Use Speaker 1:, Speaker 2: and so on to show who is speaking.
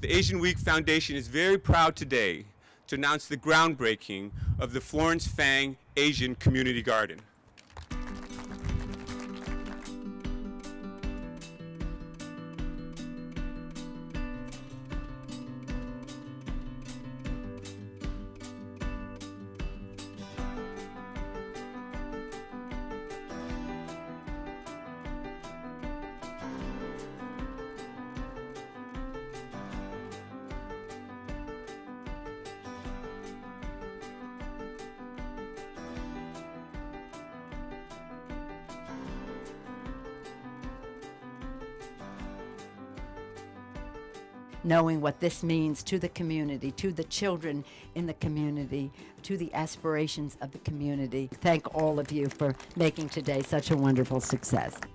Speaker 1: The AsianWeek Foundation is very proud today to announce the groundbreaking of the Florence Fang Asian Community Garden.
Speaker 2: Knowing what this means to the community, to the children in the community, to the aspirations of the community. Thank all of you for making today such a wonderful success.